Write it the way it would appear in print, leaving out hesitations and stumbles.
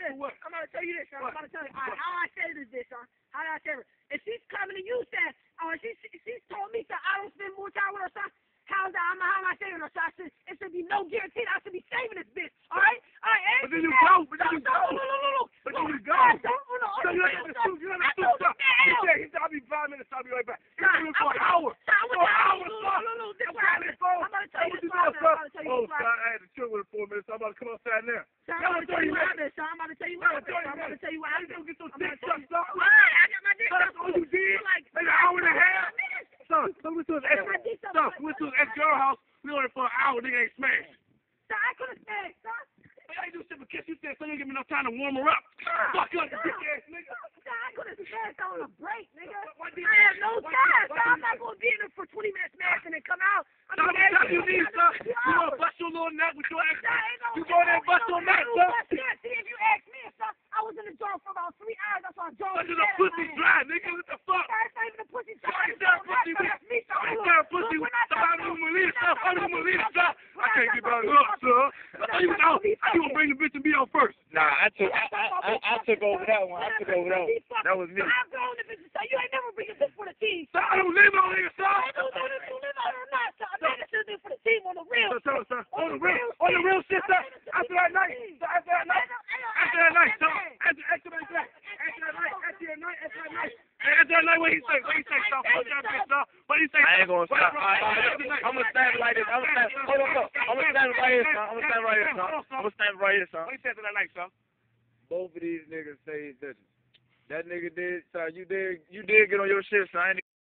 this. I'm gonna tell you this, son. I'm gonna tell you. How I say it is this, son. How did I say it? If she's coming to you, son, she's told me, son, I don't spend more time with her, son. How am I saving her? So I said, it should be no guarantee I should be saving this bitch. All right? But then you go. But then you go. But then you go. So you ain't gonna shoot. You ain't gonna shoot stuff. He said, I'll be 5 minutes. I'll be right back. He's doing it for an hour. For an hour, son. I'm gonna tell you this. Oh, son, I had to chill with her 4 minutes. I'm about to come outside now. I'm about to tell you what happened, son. I'm about to tell you what happened. I'm about to tell you what happened. Get your dick sucked up. I got my dick sucked. That's all you did? Like an hour and a half? Son, we went to his ex-girl house. We on it for an hour. Nigga ain't smashed. Son, I could have smashed, son. I ain't do shit but kiss you. Said, so you didn't give me enough time to warm her up. Fuck you, dick ass nigga. I could have smashed on a break, nigga. I have no time, so I'm not gonna be in there for 20 minutes smashing and come out. I'm gonna tell you this, son. You gonna bust your little nut with your ex? You go there and bust your nut, son. See, if you ask me, son, I was in the jar for about 3 hours. That's why I drove. Such as a pussy dry, nigga. What the fuck? It's not even a pussy dry. I ain't that pussy with. I ain't that pussy with. Somebody who believe stuff. I don't believe stuff. I can't get about it up, son. I you gonna bring the bitch and be on first. Nah, I took over that one. I took over that one. That was me. I'm going to visit, son. You ain't never bring a bitch for the team. Son, I don't live on here, son. I don't know if you live out or not, son. I made this shit for the team on the real. Son, on the real shit, son. After that night, son. After that night, son. After that night, what he say, son? Fuck that bitch, son. What he say? I ain't gonna stop. I'm gonna stand like this. Hold on. I'm gonna stand right here, son. I'm gonna stand right here, son. What he said to that night, son? Both of these niggas say that nigga did, son. You did get on your shit, son.